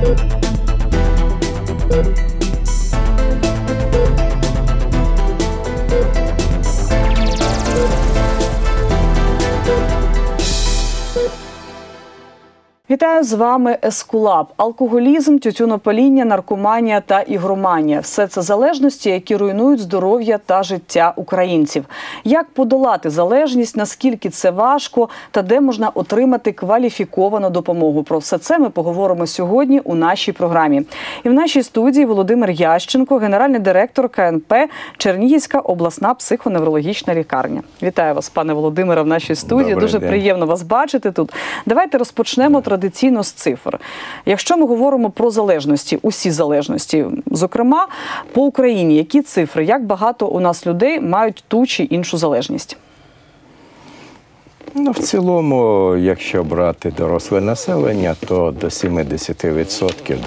Вітаю, з вами Ескулап. Алкоголізм, тютюнопаління, наркоманія та ігроманія – все це залежності, які руйнують здоров'я та життя українців. Як подолати залежність, наскільки це важко та де можна отримати кваліфіковану допомогу? Про все це ми поговоримо сьогодні у нашій програмі. І в нашій студії Володимир Ященко, генеральний директор КНП «Чернігівська обласна психоневрологічна лікарня». Вітаю вас, пане Володимире, в нашій студії. Дуже приємно вас бачити тут. Давайте розпочнемо традиційно з цифр. Якщо ми говоримо про залежності, усі залежності, зокрема, по Україні, які цифри, як багато у нас людей мають ту чи іншу залежність? Ну, в цілому, якщо брати доросле населення, то до 70%, до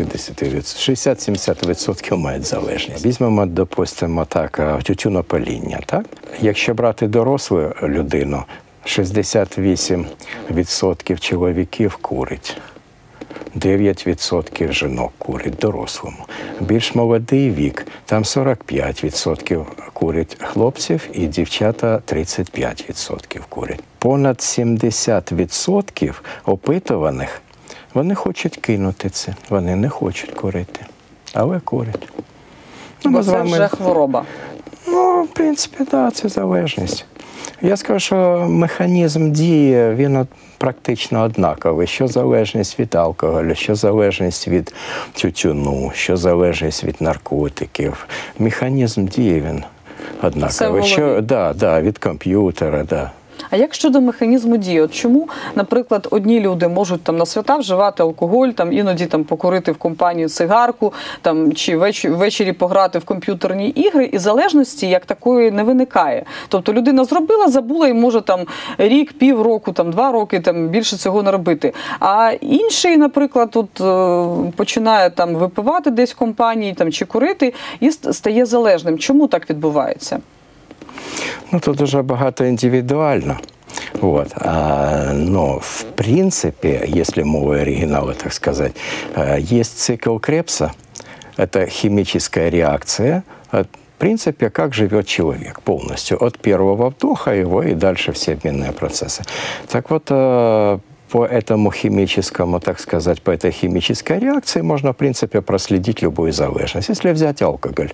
60-70% мають залежність. Візьмемо, допустимо, так, тютюнопаління, так? Якщо брати дорослу людину, 68% чоловіків курить, 9% жінок курить дорослому. Більш молодий вік, там 45% курять хлопців і дівчата 35% курять. Понад 70% опитуваних, вони хочуть кинути це, вони не хочуть курити, але курять. Бо це вже хвороба. Ну, в принципі, так, да, це залежність. Я скажу, що механізм дії, він практично однаковий. Що залежність від алкоголю, що залежність від тютюну, що залежність від наркотиків. Механізм дії, він однаковий. Що, да, від комп'ютера, да. А як щодо механізму дії? От чому, наприклад, одні люди можуть там на свята вживати алкоголь, там іноді там покурити в компанії цигарку, там чи ввечері пограти в комп'ютерні ігри, і залежності як такої не виникає. Тобто людина зробила, забула і може там рік, півроку, там 2 роки там більше цього не робити. А інший, наприклад, тут починає там випивати десь в компанії там чи курити і стає залежним. Чому так відбувається? Ну, тут дуже багато індивідуально. Вот. Но, в принципе, если мовой оригинала, так сказать, есть цикл Кребса. Это химическая реакция, в принципе, как живет человек полностью. От первого вдоха его и дальше все обменные процессы. Так вот, по этому химическому, так сказать, по этой химической реакции можно, в принципе, проследить любую залежность. Если взять алкоголь,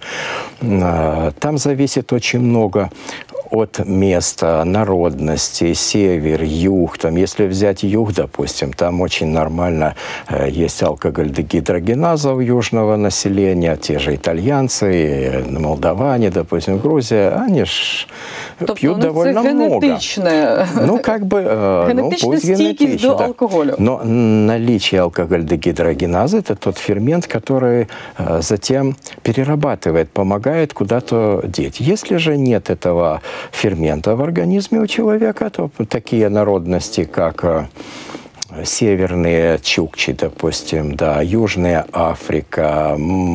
там зависит очень много от места, народности, север, юг. Там, если взять юг, допустим, там очень нормально есть алкоголь-дегидрогеназов южного населения, те же итальянцы, молдаване, допустим, Грузия, они ж пьют довольно много. Ну, как бы, генетичная стійкість до алкоголя. Но наличие алкоголь-дегидрогеназа – это тот фермент, который затем перерабатывает, помогает куда-то деть. Если же нет этого фермента в организме у человека, то такие народности, как северные чукчи, допустим, да, Южная Африка,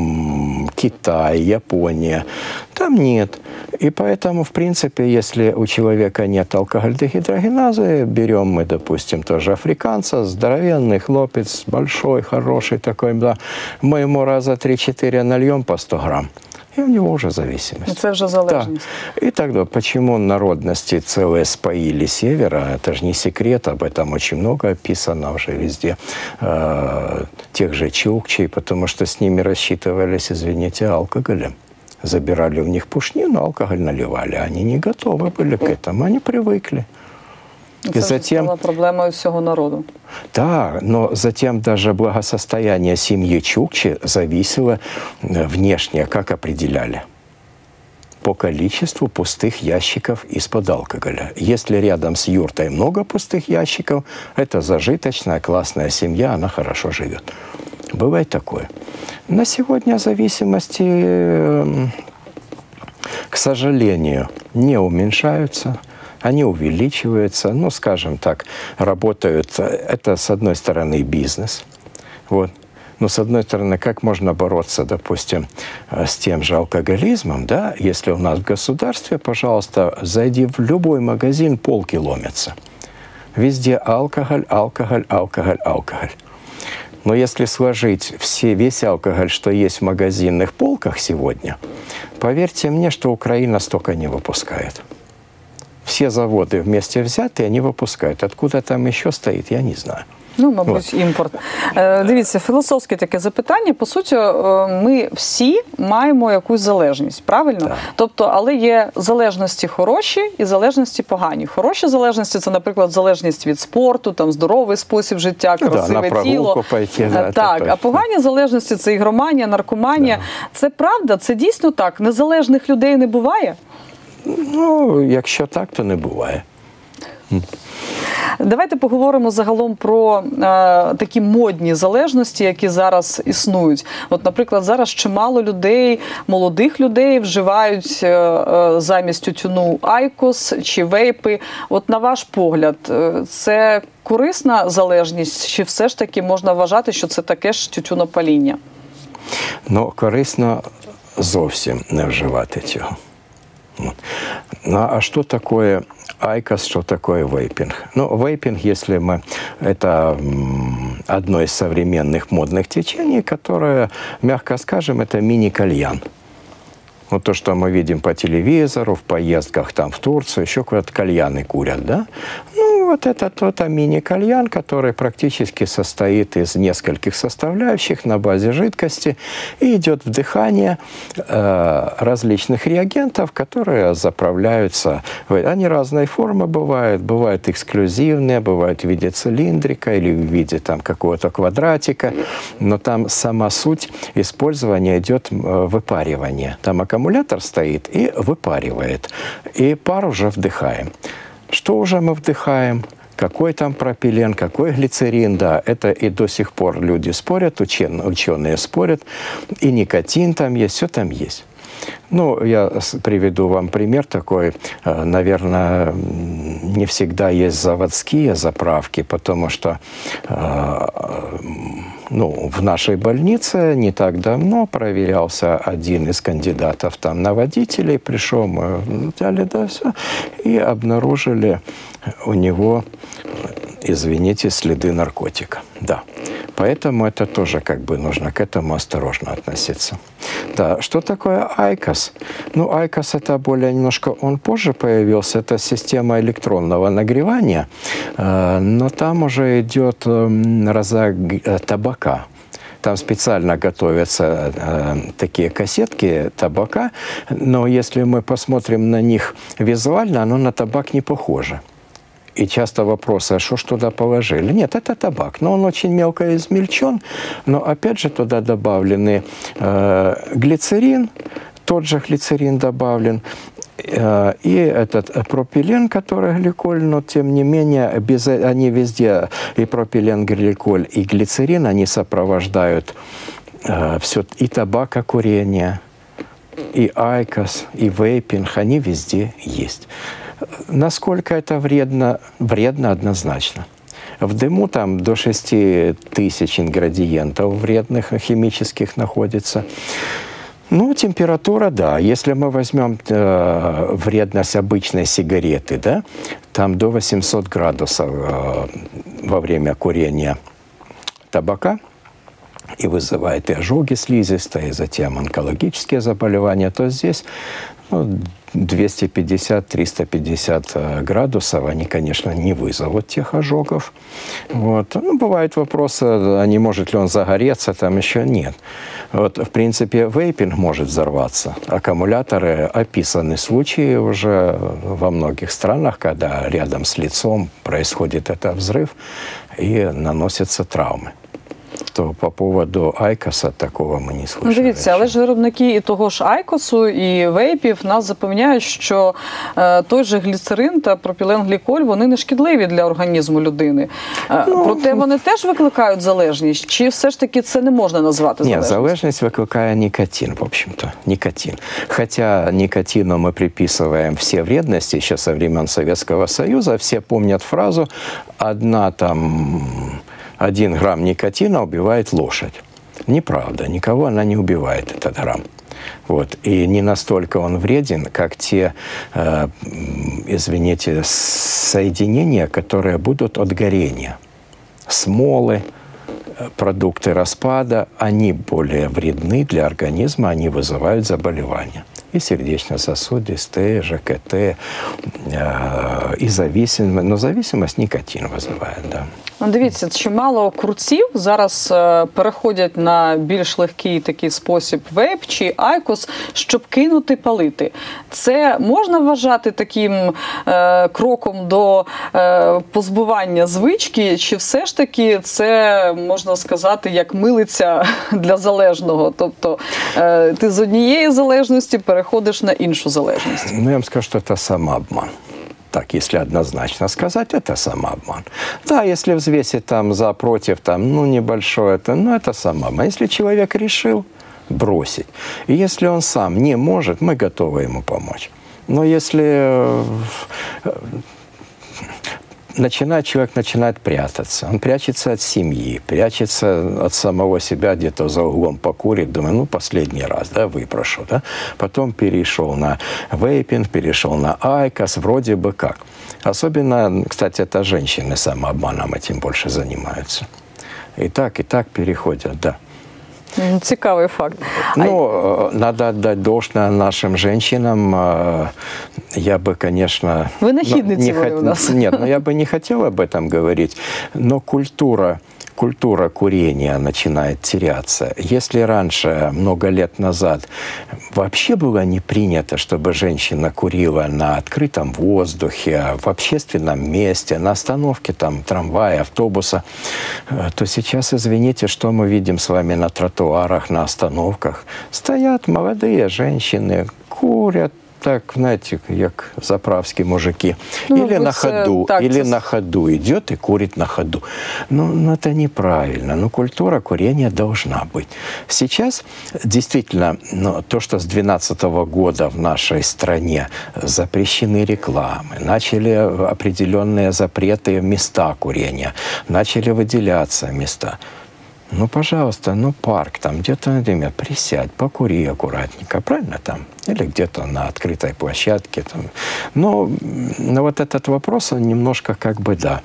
Китай, Япония, там нет. И поэтому, в принципе, если у человека нет алкоголь-дегидрогеназы, берем мы, допустим, тоже африканца, здоровенный хлопец, большой, хороший такой, да, мы ему раза 3-4 нальем по 100 грамм. И у него уже зависимость. Это уже залежность. Да. И тогда, почему народности целые споили севера, это же не секрет, об этом очень много описано уже везде, тех же чукчей, потому что с ними рассчитывались, извините, алкоголем. Забирали у них пушнину, алкоголь наливали. Они не готовы были к этому, они привыкли. И затем стала проблемой всего народу. Да, но затем даже благосостояние семьи чукчи зависело внешне, как определяли. По количеству пустых ящиков из-под алкоголя. Если рядом с юртой много пустых ящиков, это зажиточная, классная семья, она хорошо живет. Бывает такое. На сегодня зависимости, к сожалению, не уменьшаются. Они увеличиваются, ну, скажем так, работают. Это, с одной стороны, бизнес. Вот. Но, с одной стороны, как можно бороться, допустим, с тем же алкоголизмом, да, если у нас в государстве, пожалуйста, зайди в любой магазин, полки ломятся. Везде алкоголь, алкоголь, алкоголь, алкоголь. Но если сложить весь алкоголь, что есть в магазинных полках сегодня, поверьте мне, что Украина столько не выпускает. Все заводы вместе взятые, они выпускают. Откуда там еще стоит, я не знаю. Ну, мабуть, імпорт. Дивіться, філософське таке запитання. По суті, ми всі маємо якусь залежність, правильно? Так. Тобто, але є залежності хороші і залежності погані. Хороші залежності – це, наприклад, залежність від спорту, там, здоровий спосіб життя, красиве на тіло. Пойти, да, так, а погані залежності – це ігроманія, наркоманія. Да. Це правда? Це дійсно так? Незалежних людей не буває? Ну, якщо так, то не буває. Давайте поговоримо загалом про такі модні залежності, які зараз існують. От, наприклад, зараз чимало людей, молодих людей вживають замість тютюну айкос чи вейпи. От на ваш погляд, це корисна залежність, чи все ж таки можна вважати, що це таке ж тютюнопаління? Ну, корисно зовсім не вживати цього. Ну, а что такое айкос, что такое вейпинг? Ну, вейпинг, если мы... Это одно из современных модных течений, которое, мягко скажем, это мини-кальян. Вот то, что мы видим по телевизору, в поездках там в Турцию, еще куда-то кальяны курят, да? Ну, вот это тот мини-кальян, который практически состоит из нескольких составляющих на базе жидкости и идет вдыхание различных реагентов, которые заправляются. Они разной формы бывают. Бывают эксклюзивные, бывают в виде цилиндрика или в виде там какого-то квадратика. Но там сама суть использования идет выпаривание. Там аккумулятор стоит и выпаривает. И пар уже вдыхаем. Что уже мы вдыхаем? Какой там пропилен, какой глицерин, да, это и до сих пор люди спорят, ученые спорят, и никотин там есть, все там есть. Ну, я приведу вам пример такой. Наверное, не всегда есть заводские заправки, потому что ну, в нашей больнице не так давно проверялся один из кандидатов там на водителей. Пришел, мы взяли, да, все, и обнаружили у него, извините, следы наркотика. Да. Поэтому это тоже как бы нужно к этому осторожно относиться. Да, что такое айкос? Ну, айкос это более немножко, он позже появился, это система электронного нагревания, но там уже идет роза табака. Там специально готовятся такие кассетки табака, но если мы посмотрим на них визуально, оно на табак не похоже. И часто вопросы, а что ж туда положили? Нет, это табак, но он очень мелко измельчен, но опять же туда добавлены глицерин, тот же глицерин добавлен, и этот пропилен, который гликоль, но тем не менее они везде, и пропилен, гликоль, и глицерин, они сопровождают все, и табакокурение, и айкос, и вейпинг, они везде есть. Насколько это вредно? Вредно однозначно. В дыму там до 6000 ингредиентов вредных химических находится. Ну, температура, да. Если мы возьмем вредность обычной сигареты, да, там до 800 градусов во время курения табака, и вызывает и ожоги слизистой, и затем онкологические заболевания, то здесь 250-350 градусов, они, конечно, не вызовут тех ожогов. Вот. Ну, бывают вопросы, а не может ли он загореться, там еще нет. Вот, в принципе, вейпинг может взорваться. Аккумуляторы, описаны случаи уже во многих странах, когда рядом с лицом происходит этот взрыв и наносятся травмы. То по поводу айкоса такого ми не слышали. Ну, дивіться, але ж виробники і того ж айкосу, і вейпів нас запевняють, що той же гліцерин та пропіленгліколь, вони не шкідливі для організму людини. Проте вони теж викликають залежність? Чи все ж таки це не можна назвати залежністю? Ні, залежність викликає никотин, в общем-то. Никотин. Хотя никотину мы приписываем все вредности еще со времен Советского Союза. Все помнят фразу «1 грамм никотина убивает лошадь». Неправда, никого она не убивает, этот грамм. Вот. И не настолько он вреден, как те, извините, соединения, которые будут от горения. Смолы, продукты распада, они более вредны для организма, они вызывают заболевания. И сердечно-сосудистые, ЖКТ, и зависимость. Но зависимость никотин вызывает, да. Ну, дивіться, чимало курців зараз переходять на більш легкий такий спосіб вейп чи айкос, щоб кинути палити. Це можна вважати таким кроком до позбування звички, чи все ж таки це, можна сказати, як милиця для залежного? Тобто ти з однієї залежності переходиш на іншу залежність. Ну, я вам скажу, что это самообман. Так, если однозначно сказать, это самообман. Да, если взвесить там за, против, там, ну, небольшое, это самообман. Если человек решил бросить, и если он сам не может, мы готовы ему помочь. Но если человек начинает прятаться, он прячется от семьи, прячется от самого себя, где-то за углом покурит, думаю, ну, последний раз, да, выпрошу, да. Потом перешел на вейпинг, перешел на айкос, вроде бы как. Особенно, кстати, это женщины самообманом этим больше занимаются. И так переходят, да. Цікавий факт. Ну, надо отдать должное нашим женщинам. Я бы, конечно... Вы нахидницы вы у нас. Нет, я бы не хотел об этом говорить, но культура курения начинает теряться. Если раньше, много лет назад, вообще было не принято, чтобы женщина курила на открытом воздухе, в общественном месте, на остановке там, трамвая, автобуса, то сейчас, извините, что мы видим с вами на тротуарах, на остановках? Стоят молодые женщины, курят, так, знаете, как заправские мужики. Ну, или на ходу, на ходу идет и курит на ходу. Ну, это неправильно. Ну, культура курения должна быть. Сейчас действительно, то, что с 2012 года в нашей стране запрещены рекламы, начали определенные запреты места курения, начали выделяться места. Ну, пожалуйста, парк, там где-то, например, присядь, покури аккуратненько, правильно там? Или где-то на открытой площадке. Там. Но вот этот вопрос, он немножко как бы, да,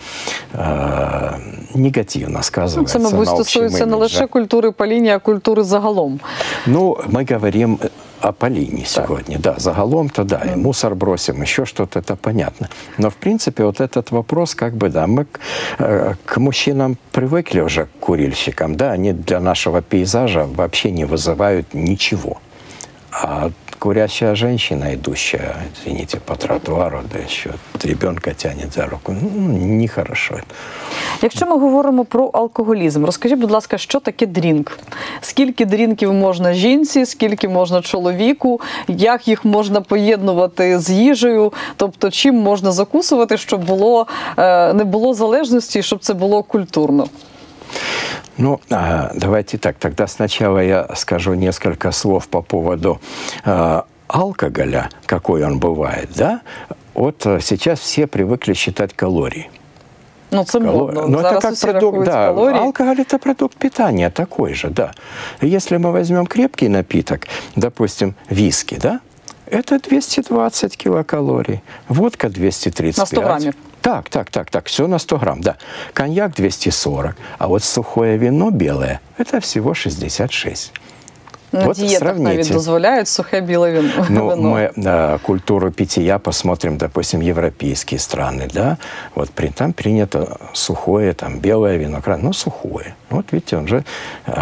негативно сказывается. Це, мабуть, стосується не лише культури паління, а культури загалом. Ну, мы говорим о палінні сегодня. Да, загалом-то, да, и мусор бросим, еще что-то, это понятно. Но, в принципе, вот этот вопрос, как бы, да, мы к мужчинам привыкли уже, к курильщикам, да, они для нашего пейзажа вообще не вызывают ничего. А курящая женщина, идущая, извините, по тротуару, да еще ребенка тянет за руку, нехорошо. Якщо ми говоримо про алкоголізм, розкажіть, будь ласка, що таке дрінк? Скільки дрінків можна жінці, скільки можна чоловіку, як їх можна поєднувати з їжею, тобто чим можна закусувати, щоб не було залежності, щоб це було культурно? Ну, давайте так, тогда сначала я скажу несколько слов по поводу алкоголя, какой он бывает, да? Вот сейчас все привыкли считать калории. Ну, це модно. Но это как все продукт, да, калории. алкоголь – это продукт питания такой же, да. Если мы возьмем крепкий напиток, допустим, виски, да, это 220 килокалорий, водка 235. На 100 граммов. Так, все на 100 грамм, да. Коньяк 240, а вот сухое вино белое – это всего 66. На вот диетах навіть дозволяють сухе біле вино. Ну, мы культуру питья посмотрим, допустим, европейские страны, да, вот там принято сухое, там, белое вино, ну, сухое. Вот видите, он же…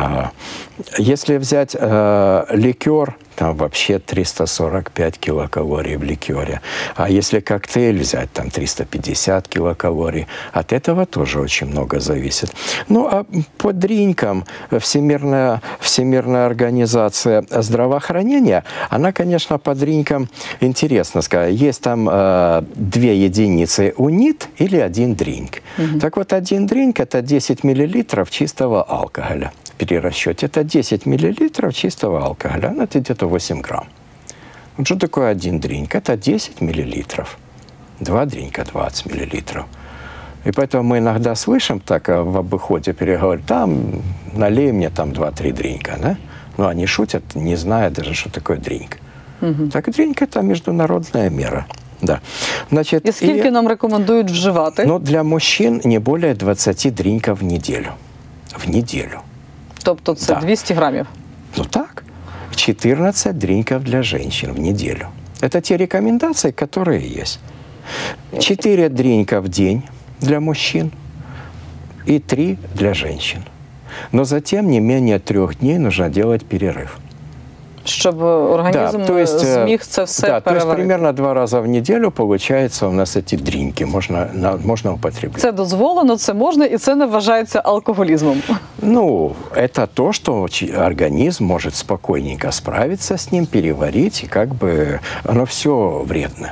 если взять ликер, там вообще 345 килокалорий в ликере. А если коктейль взять, там 350 килокалорий. От этого тоже очень много зависит. Ну, а по дринкам Всемирная организация здравоохранения, она, конечно, по дринкам интересно сказать. Есть там 2 единицы унит или 1 дринк. Так вот, 1 дринк – это 10 миллилитров чистого алкоголя. Перерасчете. Это 10 миллилитров чистого алкоголя. Ну, это где-то 8 грамм. Вот что такое 1 дринк? Это 10 миллилитров. 2 дринка – 20 миллилитров. И поэтому мы иногда слышим так в обиходе переговоры, там, налей мне там 2-3 дринка, да? Ну, они шутят, не зная даже, что такое дринк. Так дринк – это международная мера. Да. Значит, и сколько нам рекомендуют вживать? Ну, для мужчин не более 20 дринков в неделю. в неделю. Тобто це Да. 200 грамів? Ну так, 14 дринков для женщин в неделю. Это те рекомендации, которые есть. 4 дринка в день для мужчин и 3 для женщин. Но затем не менее 3 дней нужно делать перерыв. Щоб організм зміг це все то есть переварити. примерно 2 раза в неделю получается у нас эти дринки, можно употреблять. Це дозволено, це можна, і це не вважається алкоголізмом. Ну, это то, что организм может спокойненько справиться с ним, переварить, и как бы оно все вредно.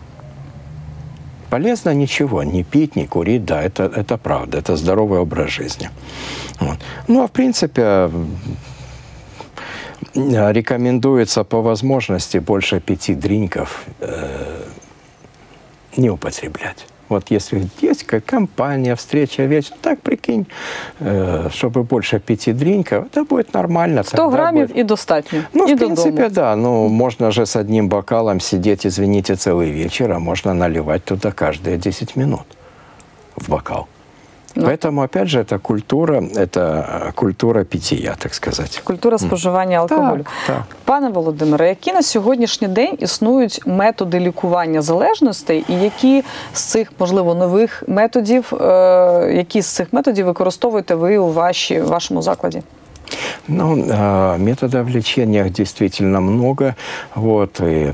Полезно ничего, не пить, не курить, да, это правда, это здоровый образ жизни. Вот. Ну, а в принципе, рекомендуется по возможности больше 5 дринков не употреблять. Вот если есть компания, встреча, вечер, так прикинь, чтобы больше 5 дринков, это будет нормально. 100 грамів і достатньо. Ну, і в принципе, додому. да. Ну, можно же с одним бокалом сидеть, извините, целый вечер, а можно наливать туда каждые 10 минут в бокал. Поэтому, опять же, это культура питья, так сказать. Культура споживання алкоголю. Так. Пане Володимире, які на сьогоднішній день існують методи лікування залежностей, і які з цих, можливо, нових методів, які з цих методів використовуєте ви у вашому закладі? Ну, методов лечения действительно много. Вот, и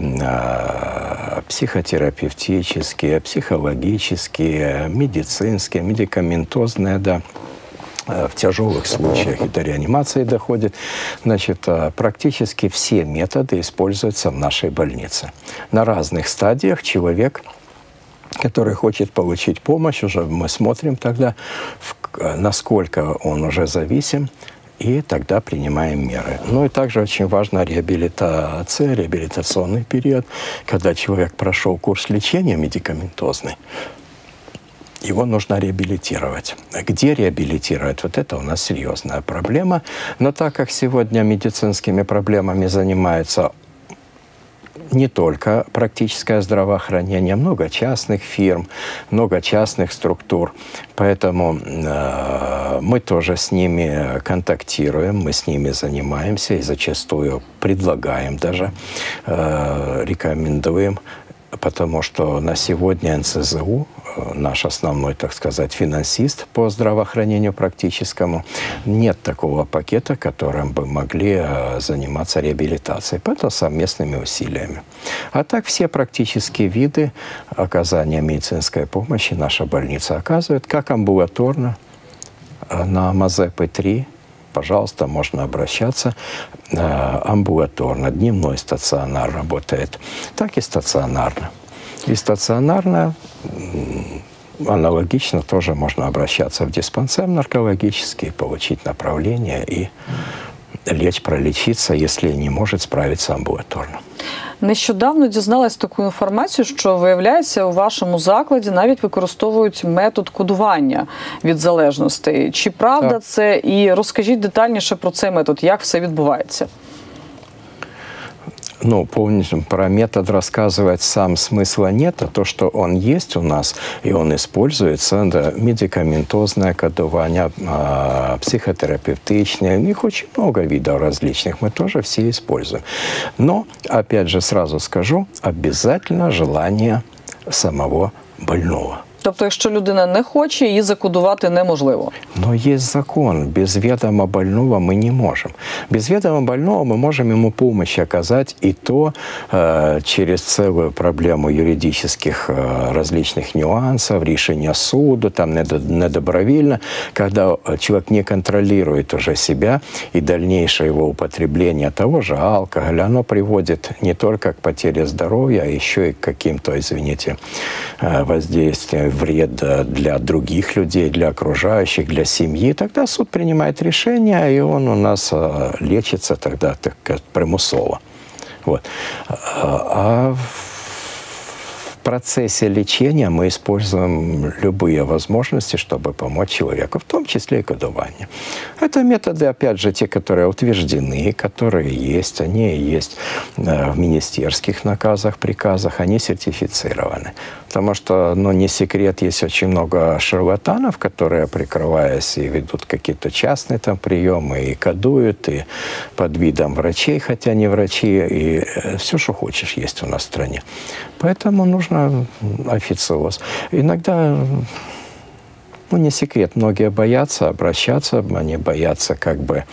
психотерапевтические, психологические, медицинские, медикаментозные, да. В тяжелых случаях и до реанимации доходит. Значит, практически все методы используются в нашей больнице. На разных стадиях человек, который хочет получить помощь, уже мы смотрим тогда, насколько он уже зависим, и тогда принимаем меры. Ну и также очень важна реабилитация, реабилитационный период, когда человек прошел курс лечения медикаментозный, его нужно реабилитировать. Где реабилитировать? Вот это у нас серьезная проблема. Но так как сегодня медицинскими проблемами занимаются не только практическое здравоохранение, много частных фирм, много частных структур. Поэтому мы тоже с ними контактируем, мы с ними занимаемся и зачастую предлагаем даже, рекомендуем, потому что на сегодня НСЗУ, наш основной, так сказать, финансист по здравоохранению практическому, нет такого пакета, которым бы могли заниматься реабилитацией. Поэтому совместными усилиями. А так все практические виды оказания медицинской помощи наша больница оказывает, как амбулаторно, на Мазепы-3, пожалуйста, можно обращаться амбулаторно. Дневной стационар работает, так и стационарно. И стационарно аналогично тоже можно обращаться в диспансер наркологический, получить направление и пролечиться, если не может справиться амбулаторно. Нещодавно дізналась таку інформацію, що, виявляється, у вашому закладі навіть використовують метод кодування від залежностей. Чи правда це? І розкажіть детальніше про цей метод, як все відбувається. Ну, полностью про метод рассказывать сам смысла нет, а то, что он есть у нас, и он используется, да, медикаментозное кодование, психотерапевтичное, их очень много видов различных, мы тоже все используем. Но, опять же, сразу скажу, обязательно желание самого больного. Тобто, якщо людина не хоче, її закодувати неможливо. Но есть закон. Без ведома больного мы не можем. Без ведома больного мы можем ему помощь оказать, и то через целую проблему юридических различных нюансов, решения суда, там недобровольно, когда человек не контролирует уже себя, и дальнейшее его употребление того же алкоголя, оно приводит не только к потере здоровья, а еще и к каким-то, извините, воздействиям, вред для других людей, для окружающих, для семьи, тогда суд принимает решение, и он у нас лечится тогда так примусово. Вот. А в процессе лечения мы используем любые возможности, чтобы помочь человеку, в том числе и кодование. Это методы, опять же, те, которые утверждены, которые есть, они есть в министерских наказах, приказах, они сертифицированы. Потому что, ну, не секрет, есть очень много шарлатанов, которые, прикрываясь, и ведут какие-то частные там приемы, и кодуют, и под видом врачей, хотя не врачи, и все, что хочешь, есть у нас в стране. Поэтому нужно официоз. Иногда, ну, не секрет, многие боятся обращаться, они боятся как бы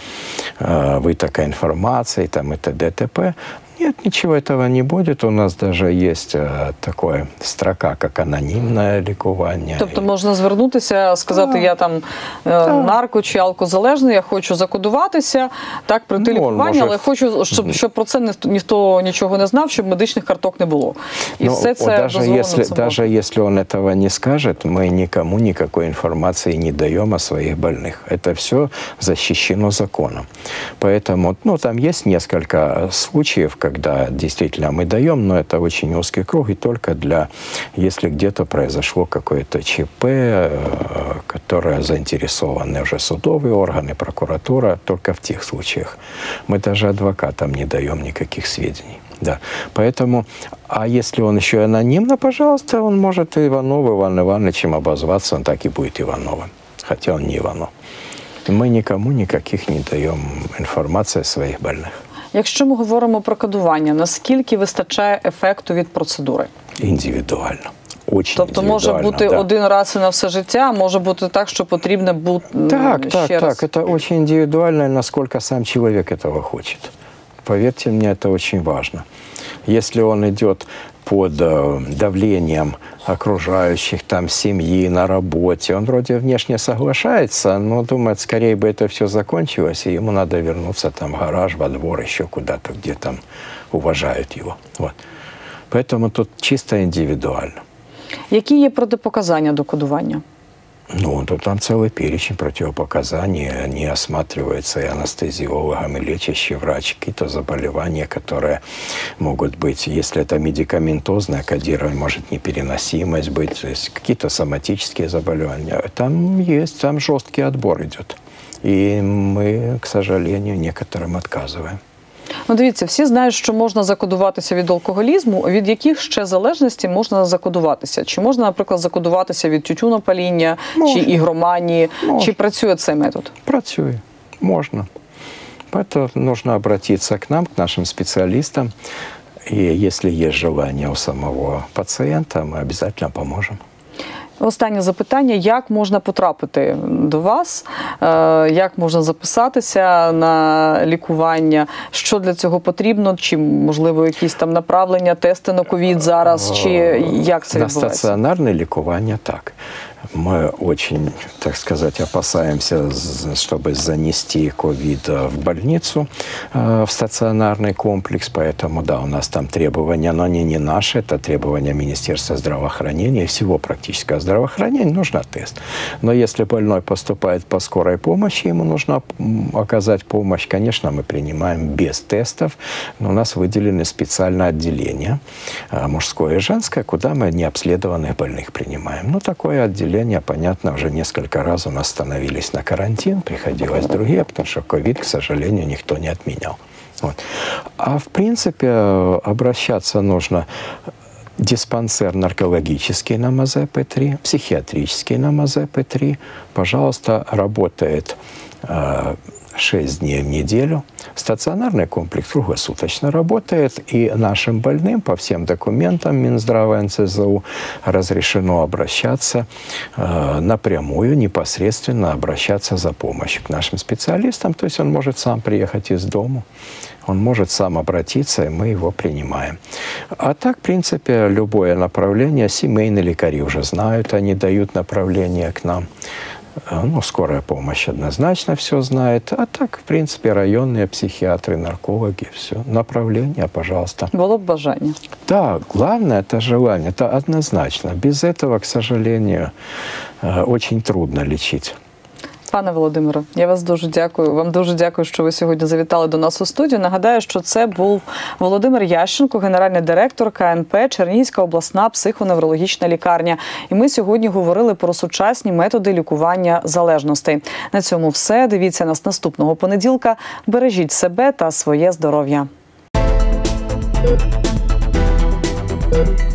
вытока информации там, и т.д. и т.п. Нет, ничего этого не будет. У нас даже есть такая строка, как анонимне лікування. Тобто можна звернутися, сказати, я там нарко- чи алкозалежний, я хочу закодуватися, так, пройти лікування, але хочу, щоб про це ніхто нічого не знав, щоб медичних карток не було. І все це дозволено. Даже если он этого не скажет, мы никому никакой информации не даем о своих больных. Это все защищено законом. Поэтому, ну, там есть несколько случаев, когда действительно мы даем, но это очень узкий круг, и только для, если где-то произошло какое-то ЧП, которое заинтересованы уже судовые органы, прокуратура, только в тех случаях. Мы даже адвокатам не даем никаких сведений. Да. Поэтому, а если он еще и анонимно, пожалуйста, он может Иванов Иван Ивановичем обозваться, он так и будет Ивановым, хотя он не Иванов. Мы никому никаких не даем информации о своих больных. Якщо ми говоримо про кодування, наскільки вистачає ефекту від процедури? Індивідуально. Очень тобто може бути один раз і на все життя, а може бути так, що потрібно бути ще раз? Так, это очень индивидуально, насколько сам человек этого хочет. Поверьте мне, это очень важно. Если он идет под давлением окружающих, там, семьи, на работе. Он вроде внешне соглашается, но думает, скорее бы это все закончилось, и ему надо вернуться там в гараж, во двор, еще куда-то, где там уважают его. Вот. Поэтому тут чисто индивидуально. Які є протипоказання до кодування? Ну, то там целый перечень противопоказаний. Они осматриваются и анестезиологом, и лечащий врач. Какие-то заболевания, которые могут быть, если это медикаментозное кодирование, может непереносимость быть, то есть какие-то соматические заболевания. Там есть, там жесткий отбор идет. И мы, к сожалению, некоторым отказываем. Ну, дивіться, всі знають, що можна закодуватися від алкоголізму, від яких ще залежностей можна закодуватися? Чи можна, наприклад, закодуватися від тютюнопаління, чи ігроманії? Чи працює цей метод? Працює, можна. Поэтому нужно обратиться к нам, к нашим специалистам. И если есть желание у самого пациента, мы обязательно поможем. Останнє запитання. Як можна потрапити до вас? Як можна записатися на лікування? Що для цього потрібно? Чи, можливо, якісь там направлення, тести на ковід зараз? Чи як це відбувається? На стаціонарне лікування так. Мы очень, так сказать, опасаемся, чтобы занести ковид в больницу, в стационарный комплекс. Поэтому, да, у нас там требования, но они не наши. Это требования Министерства здравоохранения и всего практического здравоохранения. Нужно тест. Но если больной поступает по скорой помощи, ему нужно оказать помощь, конечно, мы принимаем без тестов. Но у нас выделены специальное отделение, мужское и женское, куда мы необследованных больных принимаем. Ну, такое отделение, понятно, уже несколько раз у нас становились на карантин, приходилось другие, потому что ковид, к сожалению, никто не отменял. Вот. А в принципе обращаться нужно диспансер наркологический на МАЗП-3, психиатрический на МАЗП-3. Пожалуйста, работает 6 дней в неделю. Стационарный комплекс круглосуточно работает, и нашим больным по всем документам Минздрава НСЗУ разрешено обращаться напрямую, непосредственно обращаться за помощью к нашим специалистам. То есть он может сам приехать из дома, он может сам обратиться, и мы его принимаем. А так, в принципе, любое направление, семейные лекари уже знают, они дают направление к нам. Ну, скорая помощь однозначно все знает. А так, в принципе, районные психиатры, наркологи, все. Направление, пожалуйста. Было бы бажание. Да, главное – это желание, это однозначно. Без этого, к сожалению, очень трудно лечить. Пане Володимире, я вас дуже дякую. Вам дуже дякую, що ви сьогодні завітали до нас у студію. Нагадаю, що це був Володимир Ященко, генеральний директор КНП Чернігівська обласна психоневрологічна лікарня. І ми сьогодні говорили про сучасні методи лікування залежностей. На цьому все. Дивіться нас наступного понеділка. Бережіть себе та своє здоров'я.